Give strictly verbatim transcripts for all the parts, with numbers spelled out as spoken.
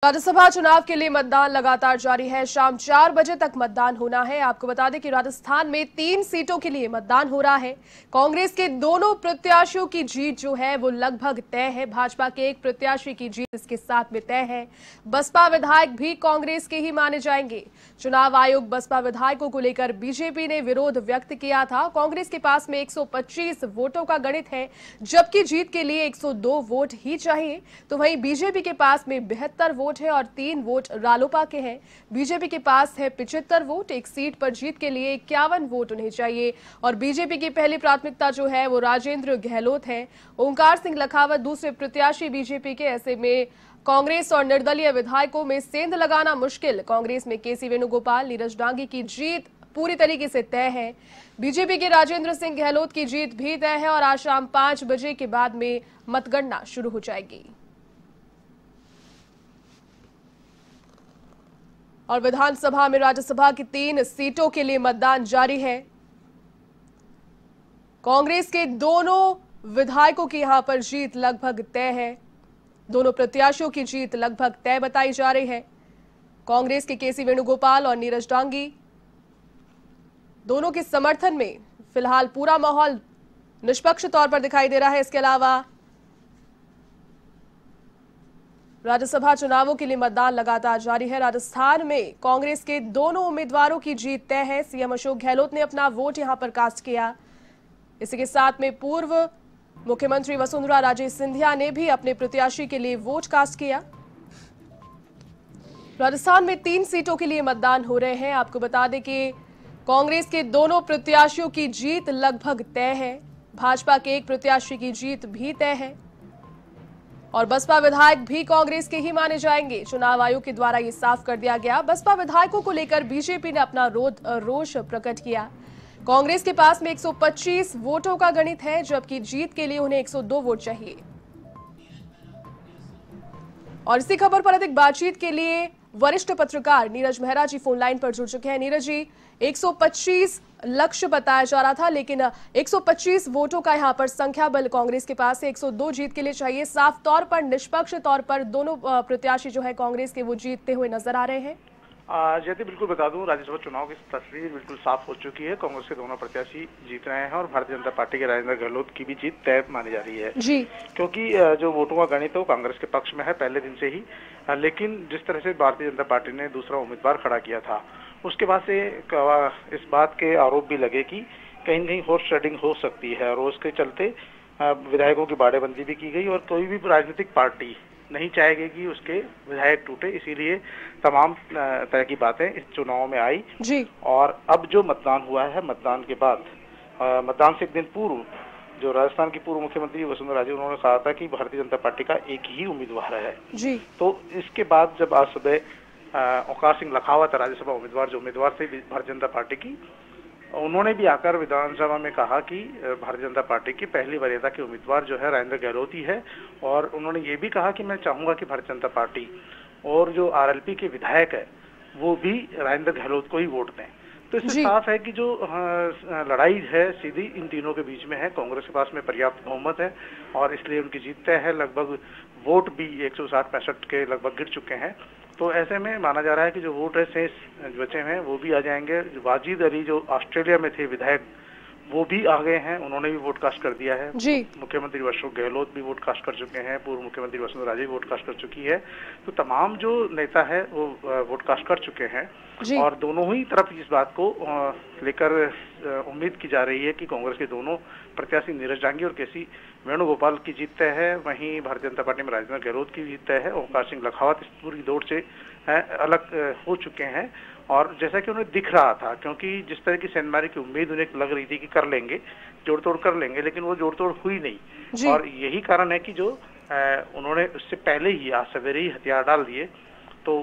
राज्यसभा चुनाव के लिए मतदान लगातार जारी है। शाम चार बजे तक मतदान होना है। आपको बता दें कि राजस्थान में तीन सीटों के लिए मतदान हो रहा है। कांग्रेस के दोनों प्रत्याशियों की जीत जो है वो लगभग तय है। भाजपा के एक प्रत्याशी की जीत इसके साथ में तय है। बसपा विधायक भी कांग्रेस के ही माने जाएंगे। चुनाव आयोग बसपा विधायकों को लेकर बीजेपी ने विरोध व्यक्त किया था। कांग्रेस के पास में एक सौ पच्चीस वोटों का गणित है, जबकि जीत के लिए एक सौ दो वोट ही चाहिए। तो वहीं बीजेपी के पास में बहत्तर वोट है और तीन वोट रालोपा के हैं। बीजेपी के पास है पिचहत्तर वोट। एक सीट पर जीत के लिए इक्यावन वोट उन्हें चाहिए और बीजेपी की पहली प्राथमिकता जो है वो राजेंद्र गहलोत है। ओंकार सिंह लखावत दूसरे प्रत्याशी बीजेपी के। ऐसे में कांग्रेस और निर्दलीय विधायकों में सेंध लगाना मुश्किल। कांग्रेस में के सी वेणुगोपाल, नीरज डांगी की जीत पूरी तरीके से तय है। बीजेपी के राजेंद्र सिंह गहलोत की जीत भी तय है और आज शाम पांच बजे के बाद में मतगणना शुरू हो जाएगी। और विधानसभा में राज्यसभा की तीन सीटों के लिए मतदान जारी है। कांग्रेस के दोनों विधायकों की यहां पर जीत लगभग तय है। दोनों प्रत्याशियों की जीत लगभग तय बताई जा रही है। कांग्रेस के के सी वेणुगोपाल और नीरज डांगी दोनों के समर्थन में फिलहाल पूरा माहौल निष्पक्ष तौर पर दिखाई दे रहा है। इसके अलावा राज्यसभा चुनावों के लिए मतदान लगातार जारी है। राजस्थान में कांग्रेस के दोनों उम्मीदवारों की जीत तय है। सीएम अशोक गहलोत ने अपना वोट यहां पर कास्ट किया। इसी के साथ में पूर्व मुख्यमंत्री वसुंधरा राजे सिंधिया ने भी अपने प्रत्याशी के लिए वोट कास्ट किया। राजस्थान में तीन सीटों के लिए मतदान हो रहे हैं। आपको बता दें कि कांग्रेस के दोनों प्रत्याशियों की जीत लगभग तय है। भाजपा के एक प्रत्याशी की जीत भी तय है और बसपा विधायक भी कांग्रेस के ही माने जाएंगे। चुनाव आयोग के द्वारा ये साफ कर दिया गया। बसपा विधायकों को लेकर बीजेपी ने अपना रोष प्रकट किया। कांग्रेस के पास में एक सौ पच्चीस वोटों का गणित है, जबकि जीत के लिए उन्हें एक सौ दो वोट चाहिए। और इसी खबर पर अधिक बातचीत के लिए वरिष्ठ पत्रकार नीरज मेहरा जी फोन लाइन पर जुड़ चुके हैं। नीरज जी, एक सौ पच्चीस लक्ष्य बताया जा रहा था, लेकिन एक सौ पच्चीस वोटों का यहां पर संख्या बल कांग्रेस के पास है। एक सौ दो जीत के लिए चाहिए। साफ तौर पर निष्पक्ष तौर पर दोनों प्रत्याशी जो है कांग्रेस के वो जीतते हुए नजर आ रहे हैं। जैसे बिल्कुल बता दूं, राज्यसभा चुनाव की तस्वीर बिल्कुल साफ हो चुकी है। कांग्रेस के दोनों प्रत्याशी जीत रहे हैं और भारतीय जनता पार्टी के राजेंद्र गहलोत की भी जीत तय मानी जा रही है जी, क्योंकि जो वोटों का गणित है वो कांग्रेस के पक्ष में है पहले दिन से ही। लेकिन जिस तरह से भारतीय जनता पार्टी ने दूसरा उम्मीदवार खड़ा किया था, उसके बाद से इस बात के आरोप भी लगे कि कहीं न कहीं हॉर्स ट्रेडिंग हो सकती है और उसके चलते विधायकों की बाड़ेबंदी भी की गई और कोई भी राजनीतिक पार्टी नहीं चाहेगी कि उसके विधायक टूटे। इसीलिए तमाम तरह की बातें इस चुनाव में आई जी। और अब जो मतदान हुआ है, मतदान के बाद मतदान से एक दिन पूर्व जो राजस्थान की पूर्व मुख्यमंत्री वसुंधरा राजे, उन्होंने कहा था कि भारतीय जनता पार्टी का एक ही उम्मीदवार है जी। तो इसके बाद जब आज सुबह ओंकार सिंह लखावत राज्यसभा उम्मीदवार जो उम्मीदवार थे भारतीय जनता पार्टी की, उन्होंने भी आकर विधानसभा में कहा कि भारतीय जनता पार्टी की पहली वरीयता के उम्मीदवार जो है राजेंद्र गहलोत ही है। और उन्होंने ये भी कहा कि मैं चाहूंगा कि भारतीय जनता पार्टी और जो आर एल पी के विधायक है वो भी राजेंद्र गहलोत को ही वोट दें। तो इससे साफ है कि जो लड़ाई है सीधी इन तीनों के बीच में है। कांग्रेस के पास में पर्याप्त बहुमत है और इसलिए उनकी जीत तय है। लगभग वोट भी एक सौ साठ पैंसठ के लगभग गिर चुके हैं। तो ऐसे में माना जा रहा है कि जो वोट है शेष बचे हैं वो भी आ जाएंगे। वाजिद अली जो ऑस्ट्रेलिया में थे विधायक, वो भी आ गए हैं, उन्होंने भी वोट कास्ट कर दिया है जी। मुख्यमंत्री अशोक गहलोत भी वोट कास्ट कर चुके हैं, पूर्व मुख्यमंत्री वसुंधरा राजे भी वोट कास्ट कर चुकी है। तो तमाम जो नेता है वो वोट कास्ट कर चुके हैं और दोनों ही तरफ इस बात को लेकर उम्मीद की जा रही है कि कांग्रेस के दोनों प्रत्याशी नीरज डांगी और के सी वेणुगोपाल की जीत तय है। वहीं भारतीय जनता पार्टी में राजेंद्र गहलोत की जीत तय है। ओंकार सिंह लखावत इस पूरी दौड़ से अलग हो चुके हैं और जैसा कि उन्हें दिख रहा था, क्योंकि जिस तरह की सेंधमारी की उम्मीद उन्हें लग रही थी कि कर लेंगे, जोड़ तोड़ कर लेंगे, लेकिन वो जोड़ तोड़ हुई नहीं। और यही कारण है कि जो उन्होंने उससे पहले ही आज सवेरे ही हथियार डाल दिए। तो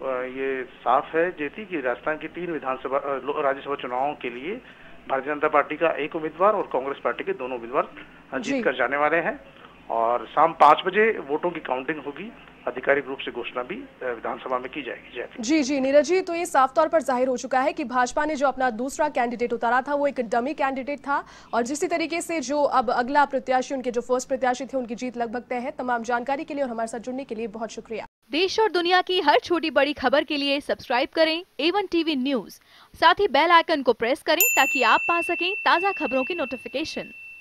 ये साफ है जेती कि राजस्थान की तीन विधानसभा राज्यसभा चुनावों के लिए भारतीय जनता पार्टी का एक उम्मीदवार और कांग्रेस पार्टी के दोनों उम्मीदवार जीत कर जाने वाले हैं और शाम पांच बजे वोटों की काउंटिंग होगी। आधिकारिक रूप से घोषणा भी विधानसभा में की जाएगी। जी जी नीरज जी, तो ये साफ तौर पर जाहिर हो चुका है कि भाजपा ने जो अपना दूसरा कैंडिडेट उतारा था वो एक डमी कैंडिडेट था और जिस तरीके से जो अब अगला प्रत्याशी, उनके जो फर्स्ट प्रत्याशी थे, उनकी जीत लगभग तय है। तमाम जानकारी के लिए और हमारे साथ जुड़ने के लिए बहुत शुक्रिया। देश और दुनिया की हर छोटी बड़ी खबर के लिए सब्सक्राइब करें ए वन टीवी न्यूज। साथ ही बेल आइकन को प्रेस करें ताकि आप पा सकें ताज़ा खबरों की नोटिफिकेशन।